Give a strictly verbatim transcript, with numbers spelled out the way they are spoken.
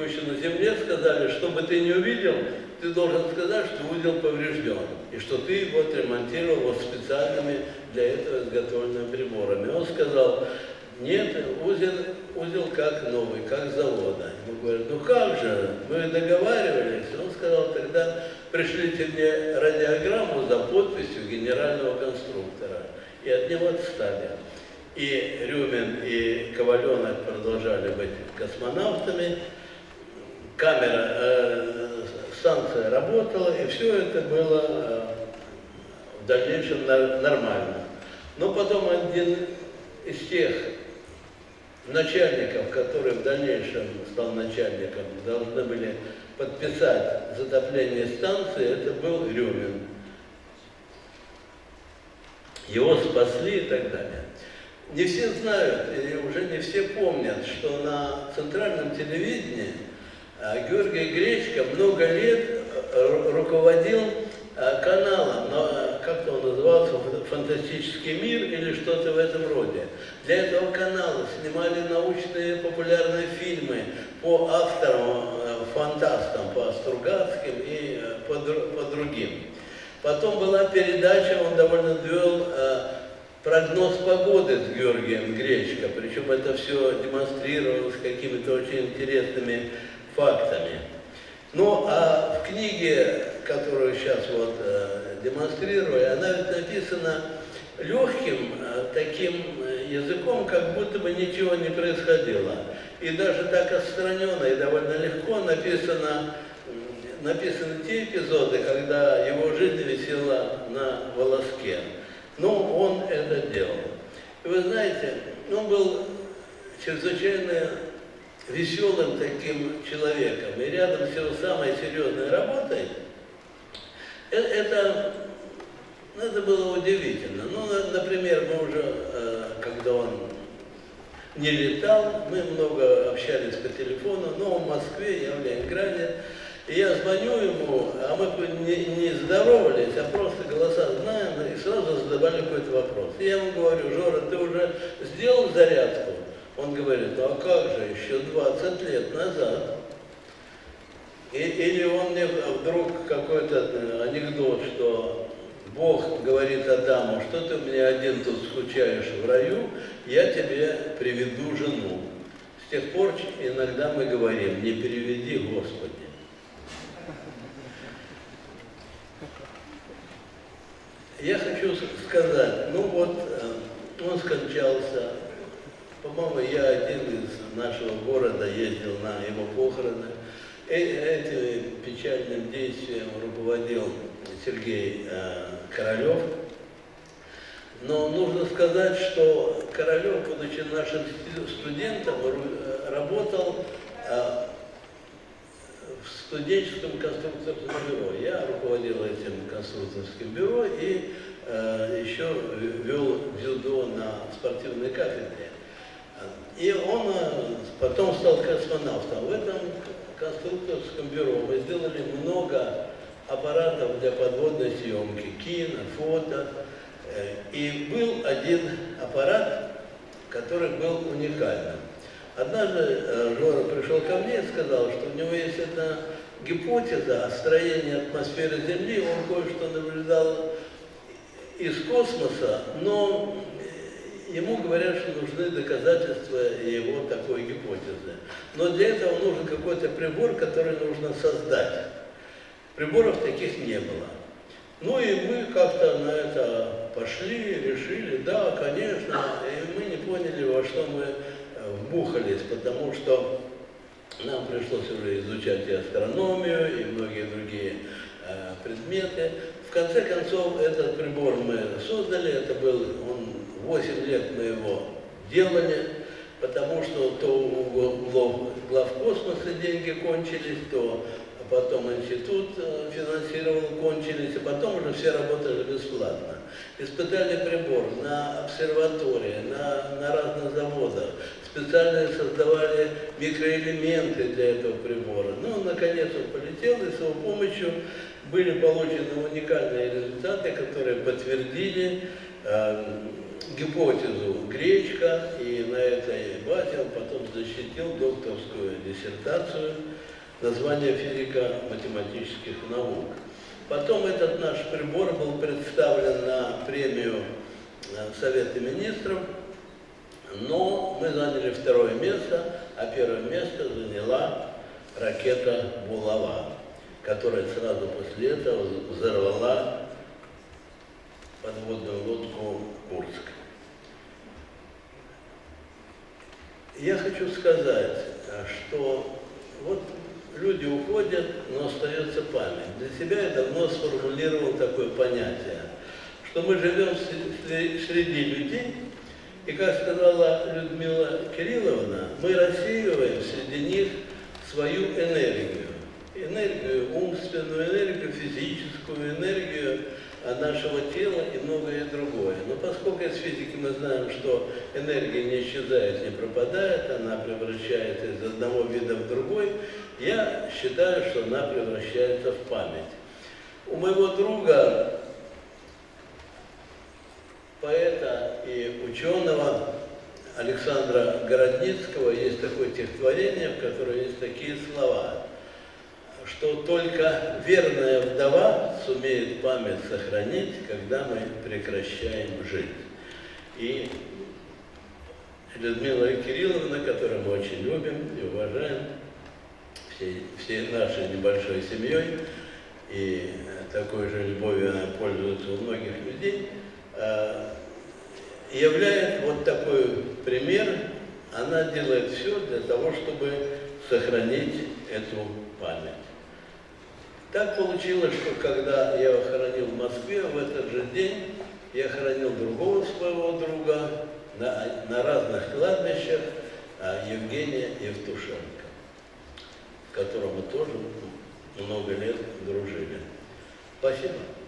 еще на земле сказали, что бы ты не увидел, ты должен сказать, что узел поврежден, и что ты его отремонтировал вот специальными для этого изготовленными приборами. Он сказал, нет, узел, узел как новый, как с завода. Ему говорят, ну как же, мы договаривались. Он сказал, тогда пришлите мне радиограмму за подписью генерального конструктора. И от него отстали. И Рюмин, и Коваленок продолжали быть космонавтами. Камера, э, станция работала, и все это было э, в дальнейшем нормально. Но потом один из тех начальников, которые в дальнейшем стал начальником, должны были подписать затопление станции, это был Рюмин. Его спасли и так далее. Не все знают, или уже не все помнят, что на центральном телевидении Георгий Гречко много лет руководил каналом, но как-то он назывался, «Фантастический мир» или что-то в этом роде. Для этого канала снимали научные популярные фильмы по авторам, фантастам, по Стругацким и по, по другим. Потом была передача, он довольно вел прогноз погоды с Георгием Гречко, причем это все демонстрировалось какими-то очень интересными фактами. Ну, а в книге, которую сейчас вот э, демонстрирую, она ведь написана легким э, таким языком, как будто бы ничего не происходило. И даже так отстраненно и довольно легко написано, э, написаны те эпизоды, когда его жизнь висела на волоске. Но он это делал. И вы знаете, он был чрезвычайно веселым таким человеком. И рядом с его самой серьезной работой, это, это было удивительно. Ну, например, мы уже, когда он не летал, мы много общались по телефону, но он в Москве, я в Ленинграде. И я звоню ему, а мы не, не здоровались, а просто голоса знаем, и сразу задавали какой-то вопрос. И я ему говорю, Жора, ты уже сделал зарядку? Он говорит, ну а как же, еще двадцать лет назад. И, или он мне вдруг какой-то анекдот, что Бог говорит Адаму, что ты у меня один тут скучаешь в раю, я тебе приведу жену. С тех пор иногда мы говорим, не переведи, Господи. Я хочу сказать, ну вот, он скончался, по-моему, я один из нашего города ездил на его похороны. Этим печальным действием руководил Сергей Королев. Но нужно сказать, что Королев, будучи нашим студентом, работал в студенческом конструкторском бюро. Я руководил этим конструкторским бюро и еще вел дзюдо на спортивной кафедре. И он потом стал космонавтом. В этом конструкторском бюро мы сделали много аппаратов для подводной съемки, кино, фото. И был один аппарат, который был уникальным. Однажды Жора пришел ко мне и сказал, что у него есть одна гипотеза о строении атмосферы Земли. Он кое-что наблюдал из космоса, но ему говорят, что нужны доказательства его такой гипотезы. Но для этого нужен какой-то прибор, который нужно создать. Приборов таких не было. Ну и мы как-то на это пошли, решили, да, конечно, и мы не поняли, во что мы вбухались, потому что нам пришлось уже изучать и астрономию, и многие другие э, предметы. В конце концов, этот прибор мы создали, это был, он, восемь лет мы его делали, потому что то у главкосмоса деньги кончились, то потом институт финансировал, кончились, и потом уже все работали бесплатно. Испытали прибор на обсерватории, на, на разных заводах, специально создавали микроэлементы для этого прибора. Ну, наконец он полетел, и с его помощью были получены уникальные результаты, которые подтвердили э, гипотезу Гречко, и на этой базе он потом защитил докторскую диссертацию. название физико-математических наук. Потом этот наш прибор был представлен на премию Совета Министров, но мы заняли второе место, а первое место заняла ракета «Булава», которая сразу после этого взорвала подводную лодку «Курск». Я хочу сказать, что вот люди уходят, но остается память. Для себя я давно сформулировал такое понятие, что мы живем среди людей, и, как сказала Людмила Кирилловна, мы рассеиваем среди них свою энергию. Энергию умственную, энергию физическую, энергию нашего тела и многое другое. Но поскольку из физики мы знаем, что энергия не исчезает, не пропадает, она превращается из одного вида в другой, я считаю, что она превращается в память. У моего друга, поэта и ученого Александра Городницкого, есть такое стихотворение, в котором есть такие слова, что только верная вдова сумеет память сохранить, когда мы прекращаем жить. И Людмила Кирилловна, которую мы очень любим и уважаем, всей, всей нашей небольшой семьей, и такой же любовью она пользуется у многих людей, являет вот такой пример. Она делает все для того, чтобы сохранить эту память. Так получилось, что когда я его хоронил в Москве, в этот же день я хоронил другого своего друга на, на разных кладбищах, Евгения Евтушенко, с которым мы тоже много лет дружили. Спасибо.